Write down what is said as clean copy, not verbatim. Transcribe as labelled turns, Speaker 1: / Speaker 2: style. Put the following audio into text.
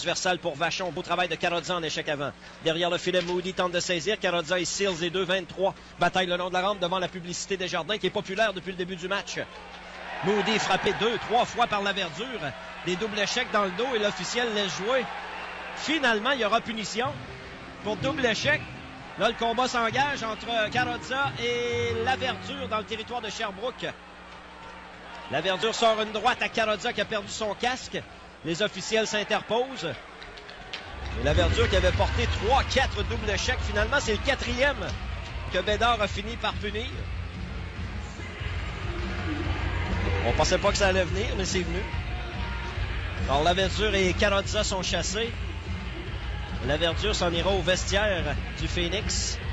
Speaker 1: transversale pour Vachon. Beau travail de Carrozza en échec avant. Derrière le filet, Moody tente de saisir. Carrozza et Seals, les deux, 23. Bataille le long de la rampe devant la publicité des Jardins qui est populaire depuis le début du match. Moody frappé 2-3 fois par la verdure. Des doubles échecs dans le dos et l'officiel laisse jouer. Finalement, il y aura punition pour double échec. Là, le combat s'engage entre Carrozza et Laverdure dans le territoire de Sherbrooke. Laverdure sort une droite à Carrozza qui a perdu son casque. Les officiels s'interposent. Et Laverdure qui avait porté 3-4 doubles échecs. Finalement, c'est le 4e que Bédard a fini par punir. On pensait pas que ça allait venir, mais c'est venu. Alors, Laverdure et Carrozza sont chassés. Laverdure s'en ira au vestiaire du Phoenix.